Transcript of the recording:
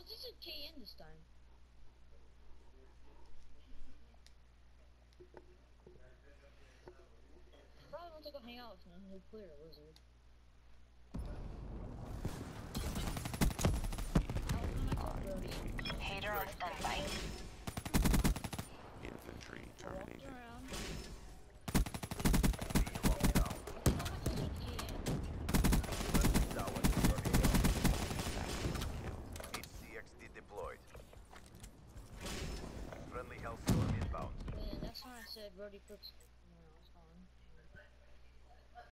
this is KN this time? Probably wants to go hang out with a nuclear lizard. Hater on standby. Infantry terminated. HCXD deployed. Friendly Hellstorm inbound. Man, that's why I said Brody puts